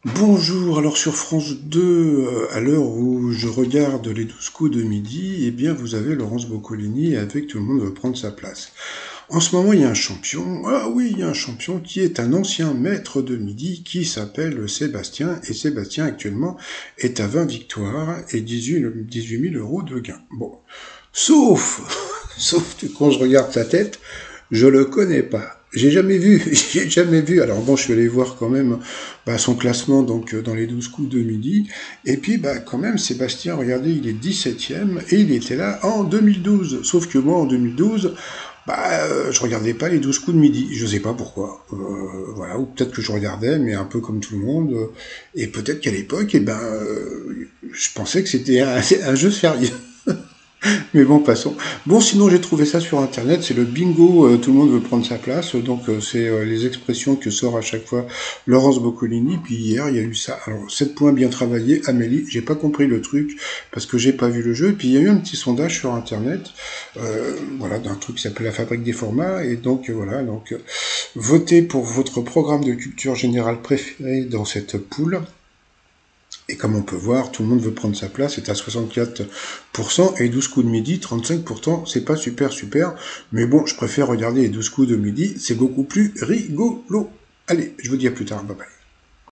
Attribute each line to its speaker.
Speaker 1: Bonjour, alors sur France 2, à l'heure où je regarde les 12 coups de midi, eh bien vous avez Laurence Boccolini avec Tout le monde veut prendre sa place. En ce moment, il y a un champion, ah oui, il y a un champion qui est un ancien maître de midi qui s'appelle Sébastien, et Sébastien actuellement est à 20 victoires et 18 000 euros de gains. Bon, sauf, sauf que quand je regarde sa tête, je le connais pas. J'ai jamais vu, j'ai jamais vu. Alors bon, je suis allé voir quand même son classement donc dans les 12 coups de midi. Et puis quand même, Sébastien, regardez, il est 17e et il était là en 2012. Sauf que moi en 2012, je regardais pas les 12 coups de midi. Je sais pas pourquoi. Voilà, ou peut-être que je regardais, mais un peu comme tout le monde. Et peut-être qu'à l'époque, je pensais que c'était un jeu sérieux. Mais bon, passons. Bon, sinon, j'ai trouvé ça sur Internet, c'est le bingo, tout le monde veut prendre sa place, donc c'est les expressions que sort à chaque fois Laurence Boccolini, puis hier, il y a eu ça. Alors, 7 points bien travaillés, Amélie, j'ai pas compris le truc, parce que j'ai pas vu le jeu, et puis il y a eu un petit sondage sur Internet, voilà, d'un truc qui s'appelle la Fabrique des formats, et donc voilà, votez pour votre programme de culture générale préféré dans cette poule, et comme on peut voir, tout le monde veut prendre sa place, c'est à 64%, et 12 coups de midi, 35%, c'est pas super super, mais bon, je préfère regarder les 12 coups de midi, c'est beaucoup plus rigolo. Allez, je vous dis à plus tard, bye bye.